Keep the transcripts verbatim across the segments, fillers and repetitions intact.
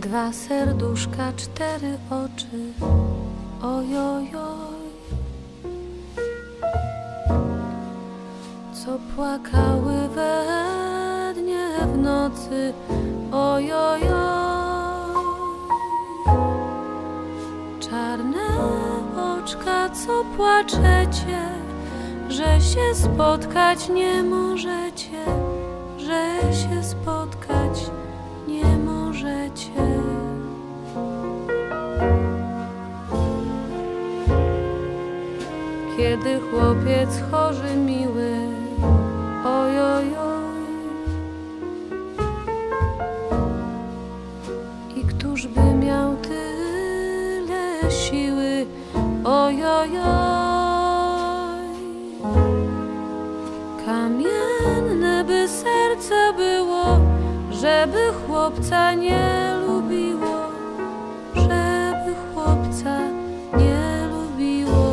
Dwa serduszka, cztery oczy, ojojoj, co płakały we dnie w nocy, ojojoj. Czarne oczka, co płaczecie, że się spotkać nie możecie, że się spotkać nie możecie. Kiedy chłopiec chory miły, ojojoj, i któż by miał tyle siły, ojojoj. Kamienne by serce było, żeby chłopca nie lubiło, żeby chłopca nie lubiło.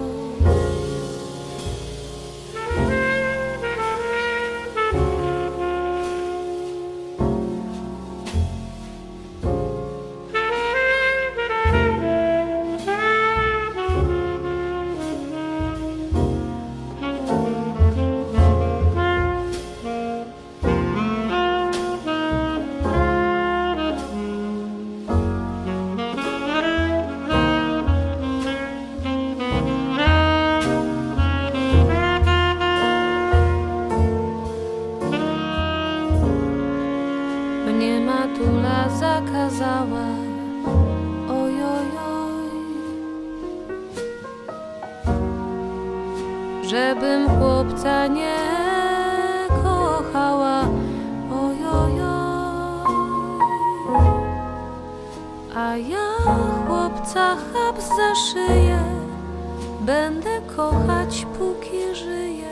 Mnie matula zakazała, ojojoj, żebym chłopca nie kochała, ojojoj. A ja chłopca chap za szyję będę kochać, póki żyję.